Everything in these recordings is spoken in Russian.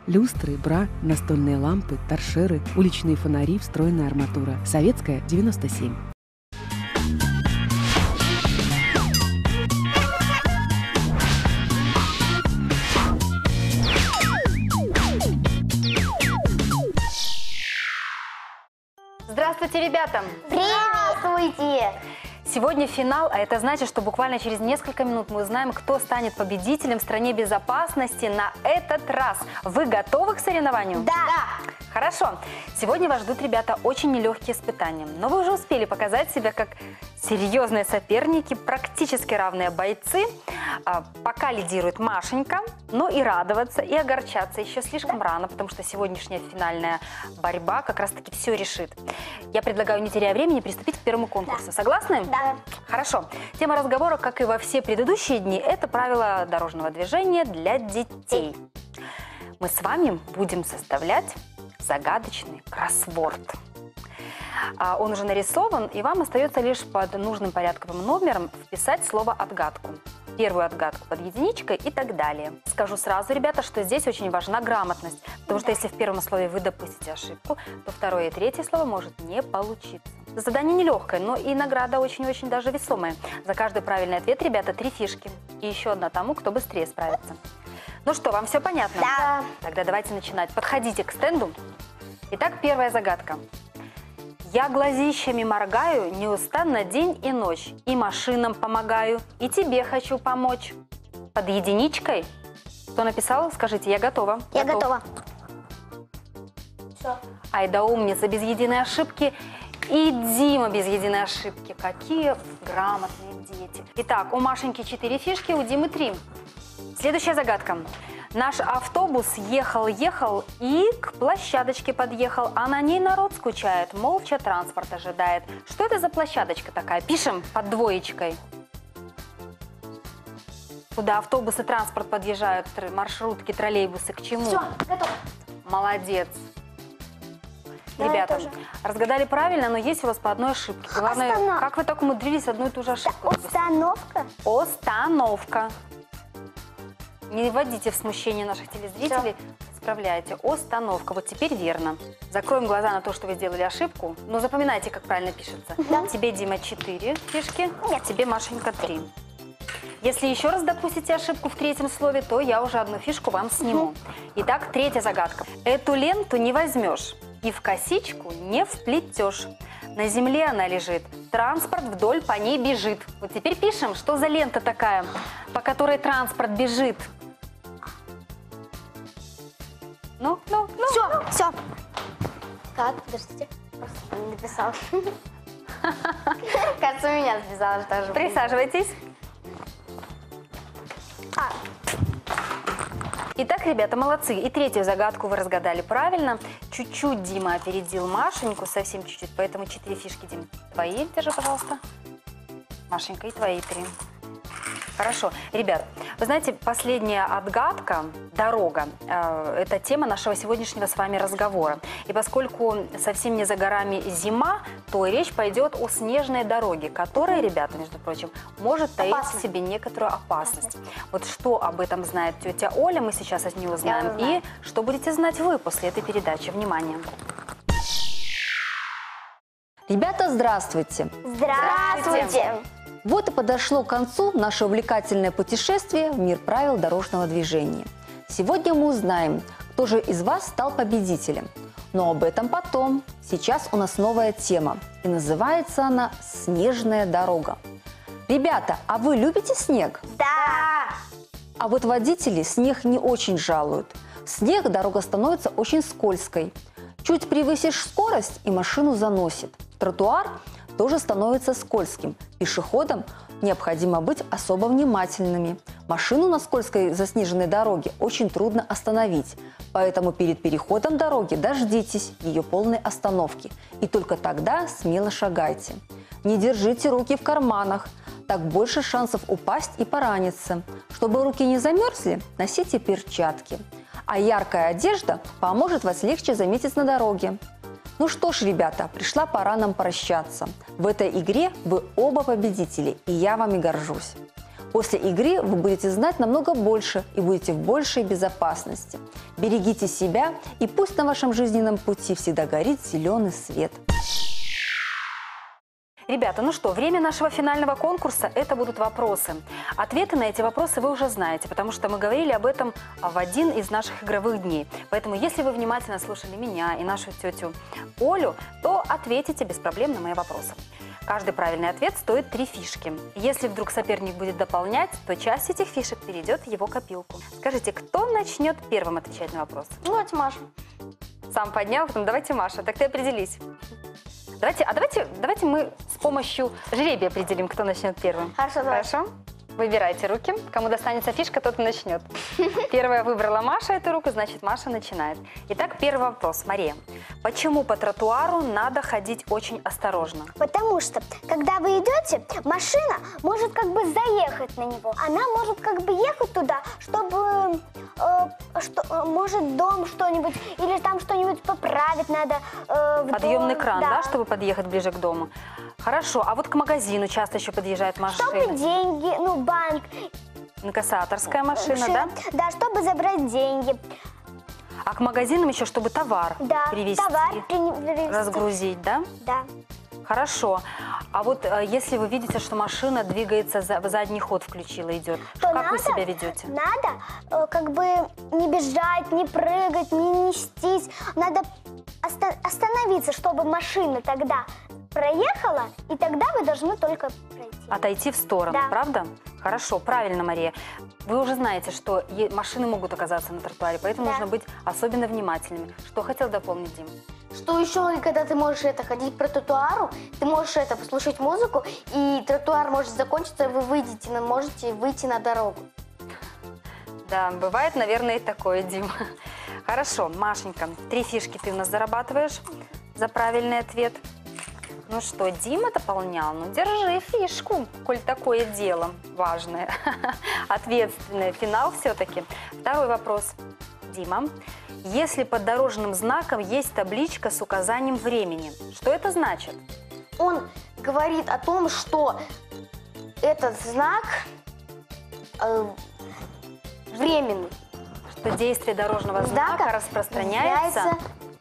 Люстры, бра, настольные лампы, торшеры, уличные фонари, встроенная арматура. Советская, 97. Здравствуйте, ребята! Здравствуйте! Сегодня финал, а это значит, что буквально через несколько минут мы узнаем, кто станет победителем в стране безопасности на этот раз. Вы готовы к соревнованию? Да! Хорошо. Сегодня вас ждут, ребята, очень нелегкие испытания. Но вы уже успели показать себя как серьезные соперники, практически равные бойцы. Пока лидирует Машенька, но и радоваться, и огорчаться еще слишком рано, потому что сегодняшняя финальная борьба как раз-таки все решит. Я предлагаю, не теряя времени, приступить к первому конкурсу. Согласны? Да. Хорошо. Тема разговора, как и во все предыдущие дни, это правила дорожного движения для детей. Мы с вами будем составлять загадочный кроссворд. Он уже нарисован, и вам остается лишь под нужным порядковым номером вписать слово «отгадку». Первую отгадку под единичкой и так далее. Скажу сразу, ребята, что здесь очень важна грамотность, потому что если в первом слове вы допустите ошибку, то второе и третье слово может не получиться. Задание нелегкое, но и награда очень-очень даже весомая. За каждый правильный ответ, ребята, 3 фишки. И еще одна тому, кто быстрее справится. Ну что, вам все понятно? Да. Тогда давайте начинать. Подходите к стенду. Итак, первая загадка. Я глазищами моргаю неустанно день и ночь, и машинам помогаю, и тебе хочу помочь. Под единичкой? Кто написал? Скажите, я готова. Я готова. Все. Ай да умница, без единой ошибки. И Дима без единой ошибки. Какие грамотные дети. Итак, у Машеньки 4 фишки, у Димы 3. Следующая загадка. Наш автобус ехал-ехал и к площадочке подъехал, а на ней народ скучает, молча транспорт ожидает. Что это за площадочка такая? Пишем под двоечкой. Куда автобусы, транспорт подъезжают, маршрутки, троллейбусы, к чему? Все, готово. Молодец. Да, ребята, разгадали правильно, но есть у вас по одной ошибке. Главное, Остановка. как вы так умудрились одну и ту же ошибку? Установка. Остановка. Не вводите в смущение наших телезрителей, исправляйте. Остановка. Вот теперь верно. Закроем глаза на то, что вы сделали ошибку, но запоминайте, как правильно пишется. Да. Тебе, Дима, 4 фишки, Нет. тебе, Машенька, 3. Если еще раз допустите ошибку в третьем слове, то я уже одну фишку вам сниму. Итак, третья загадка. Эту ленту не возьмешь и в косичку не вплетешь. На земле она лежит, транспорт вдоль по ней бежит. Вот теперь пишем, что за лента такая, по которой транспорт бежит. Ну. Все. Как? Подождите. Просто не написал. Кажется, у меня сбежала тоже. Присаживайтесь. Итак, ребята, молодцы. И третью загадку вы разгадали правильно. Чуть-чуть Дима опередил Машеньку, совсем чуть-чуть, поэтому 4 фишки, Дим, твои. Держи, пожалуйста. Машенька, и твои 3. Хорошо. Ребят, вы знаете, последняя отгадка, дорога, это тема нашего сегодняшнего с вами разговора. И поскольку совсем не за горами зима, то речь пойдет о снежной дороге, которая, ребята, между прочим, может таить в себе некоторую опасность. Вот что об этом знает тетя Оля, мы сейчас от нее узнаем. И что будете знать вы после этой передачи. Внимание. Ребята, здравствуйте! Здравствуйте. Вот и подошло к концу наше увлекательное путешествие в мир правил дорожного движения. Сегодня мы узнаем, кто же из вас стал победителем. Но об этом потом. Сейчас у нас новая тема, и называется она «Снежная дорога». Ребята, а вы любите снег? Да. А вот водители снег не очень жалуют. В снег дорога становится очень скользкой. Чуть превысишь скорость, и машину заносит. Тротуар тоже становится скользким. Пешеходам необходимо быть особо внимательными. Машину на скользкой заснеженной дороге очень трудно остановить. Поэтому перед переходом дороги дождитесь ее полной остановки. И только тогда смело шагайте. Не держите руки в карманах. Так больше шансов упасть и пораниться. Чтобы руки не замерзли, носите перчатки. А яркая одежда поможет вас легче заметить на дороге. Ну что ж, ребята, пришла пора нам прощаться. В этой игре вы оба победители, и я вами горжусь. После игры вы будете знать намного больше и будете в большей безопасности. Берегите себя, и пусть на вашем жизненном пути всегда горит зеленый свет. Ребята, ну что, время нашего финального конкурса – это будут вопросы. Ответы на эти вопросы вы уже знаете, потому что мы говорили об этом в один из наших игровых дней. Поэтому, если вы внимательно слушали меня и нашу тетю Олю, то ответите без проблем на мои вопросы. Каждый правильный ответ стоит 3 фишки. Если вдруг соперник будет дополнять, то часть этих фишек перейдет в его копилку. Скажите, кто начнет первым отвечать на вопросы? Ну, давайте Маша. Сам поднял, потом давайте Маша. Так ты определись. Давайте мы с помощью жребия определим, кто начнет первым. Хорошо, давай. Хорошо? Выбирайте руки. Кому достанется фишка, тот и начнет. Первая выбрала Маша эту руку, значит, Маша начинает. Итак, первый вопрос. Мария, почему по тротуару надо ходить очень осторожно? Потому что, когда вы идете, машина может как бы заехать на него. Она может как бы ехать туда, чтобы, может, дом что-нибудь, или там что-нибудь поправить надо. Подъемный кран, да, да, чтобы подъехать ближе к дому? Хорошо, а вот к магазину часто еще подъезжает машина. Чтобы деньги, банк. Инкассаторская машина, да? Да, чтобы забрать деньги. А к магазинам еще, чтобы товар привезти, привезти. разгрузить, да? Да. Хорошо. А вот если вы видите, что машина двигается, в задний ход включила, идет, То как вы себя ведете? Надо как бы не бежать, не прыгать, не нестись. Надо остановиться, чтобы машина тогда проехала, и тогда вы должны только пройти. Отойти в сторону, Да. правда? Хорошо, правильно, Мария. Вы уже знаете, что машины могут оказаться на тротуаре, поэтому Да. нужно быть особенно внимательными. Что хотел дополнить, Дим? Что еще, когда ты можешь ходить по тротуару, ты можешь послушать музыку, и тротуар может закончиться, и вы можете выйти на дорогу. Да, бывает, наверное, и такое, Дим. Хорошо, Машенька, 3 фишки ты у нас зарабатываешь за правильный ответ. Ну что, Дима дополнял? Ну, держи фишку, коль такое дело важное, ответственное. Финал все-таки. Второй вопрос. Дима, если под дорожным знаком есть табличка с указанием времени, что это значит? Он говорит о том, что этот знак временный. Что действие дорожного знака распространяется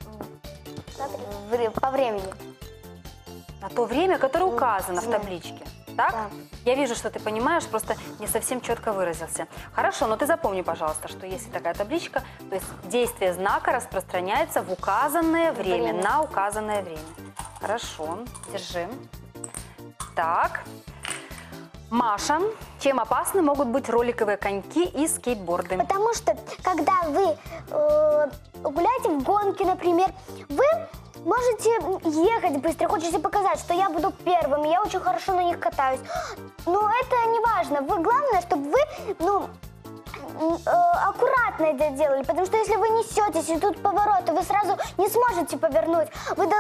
по времени. на то время, которое указано в табличке. Так? Да. Я вижу, что ты понимаешь, просто не совсем четко выразился. Хорошо, но ты запомни, пожалуйста, что если такая табличка, то есть действие знака распространяется в указанное время, на указанное время. Хорошо, держи. Так. Маша, чем опасны могут быть роликовые коньки и скейтборды? Потому что, когда вы гуляете в гонке, например, вы можете ехать быстро, хочется показать, что я буду первым, я очень хорошо на них катаюсь. Но это не важно. Главное, чтобы вы, аккуратно это делали, потому что если вы несетесь, и тут поворот, вы сразу не сможете повернуть.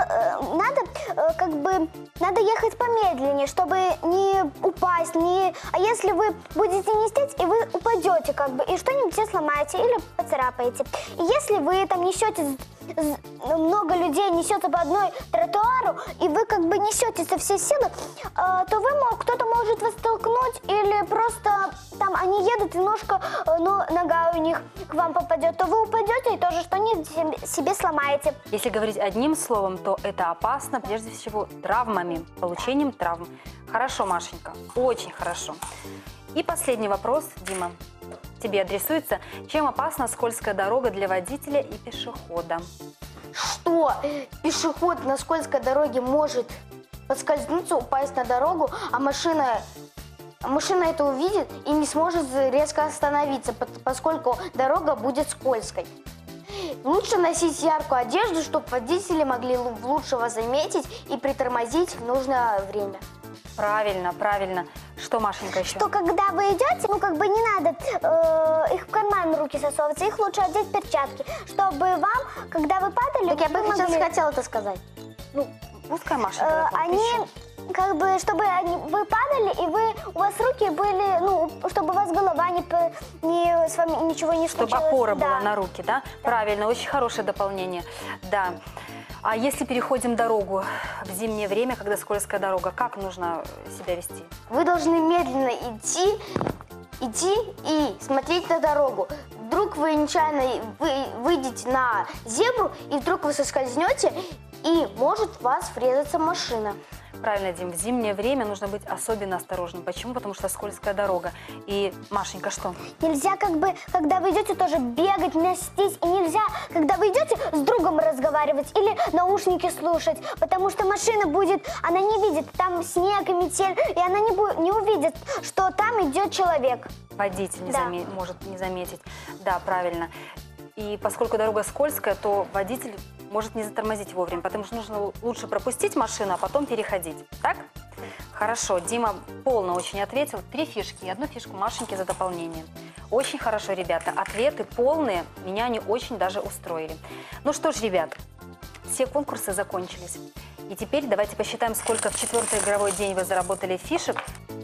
Надо ехать помедленнее, чтобы не упасть, А если вы будете нестись, и вы упадете, и что-нибудь себе сломаете или поцарапаете. И если вы там несетесь, много людей несется по одной тротуару, и вы несете со всей силы, то кто-то может вас толкнуть, или просто там они едут, и нога у них к вам попадет, то вы упадете и тоже что-нибудь себе сломаете. Если говорить одним словом, то это опасно, прежде всего, травмами, получением травм. Хорошо, Машенька, очень хорошо. И последний вопрос, Дима, тебе адресуется. Чем опасна скользкая дорога для водителя и пешехода? Что пешеход на скользкой дороге может подскользнуться, упасть на дорогу, а машина это увидит и не сможет резко остановиться, поскольку дорога будет скользкой. Лучше носить яркую одежду, чтобы водители могли лучше вас заметить и притормозить в нужное время. Правильно, правильно. Что, Машенька, еще? Что когда вы идете, не надо их в карман руки засовываться, их лучше одеть перчатки, чтобы вам, когда вы падали... Так я бы сейчас хотела это сказать. Пускай Маша чтобы вы падали, и у вас руки были, чтобы у вас голова с вами ничего не случилось. Чтобы опора Да. была на руки, да? Правильно, очень хорошее дополнение. Да. А если переходим дорогу в зимнее время, когда скользкая дорога, как нужно себя вести? Вы должны медленно идти идти и смотреть на дорогу. Вдруг вы нечаянно выйдете на зебру, и вдруг вы соскользнете, и может в вас врезаться машина. Правильно, Дим, в зимнее время нужно быть особенно осторожным. Почему? Потому что скользкая дорога. И, Машенька, что? Нельзя когда вы идете, тоже бегать, нестись. И нельзя, когда вы идете, с другом разговаривать или наушники слушать. Потому что машина будет, она не видит, там снег и метель, и она не увидит, что там идет человек. Водитель Да. может не заметить. Да, правильно. И поскольку дорога скользкая, то водитель может не затормозить вовремя, потому что нужно лучше пропустить машину, а потом переходить. Так? Хорошо, Дима полно очень ответил. 3 фишки и 1 фишку Машеньке за дополнение. Очень хорошо, ребята. Ответы полные, меня они очень даже устроили. Ну что ж, ребят, все конкурсы закончились. И теперь давайте посчитаем, сколько в 4-й игровой день вы заработали фишек.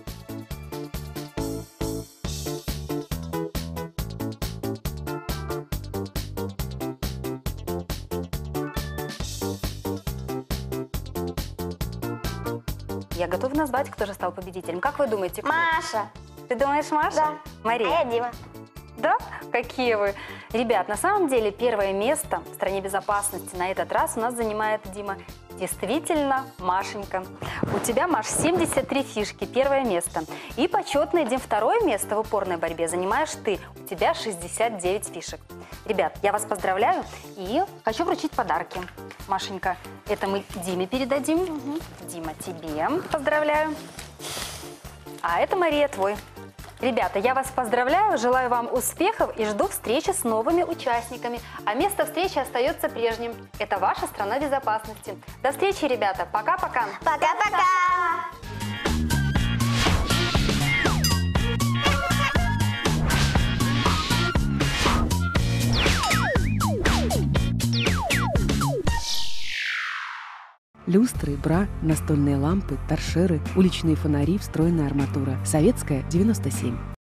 Я готова назвать, кто же стал победителем. Как вы думаете, кто? Маша. Ты думаешь, Маша? Да. Мария? А я Дима. Да? Какие вы? Ребят, на самом деле первое место в стране безопасности на этот раз у нас занимает, Дима, действительно Машенька. У тебя, Маш, 73 фишки, первое место. И почетное, Дим, 2-е место в упорной борьбе занимаешь ты. У тебя 69 фишек. Ребят, я вас поздравляю и хочу вручить подарки. Машенька, это мы Диме передадим. Дима, тебе поздравляю. А это, Мария, твой. Ребята, я вас поздравляю, желаю вам успехов и жду встречи с новыми участниками. А место встречи остается прежним. Это ваша страна безопасности. До встречи, ребята. Пока-пока. Пока-пока. Люстры, бра, настольные лампы, торшеры, уличные фонари, встроенная арматура. Советская, 97.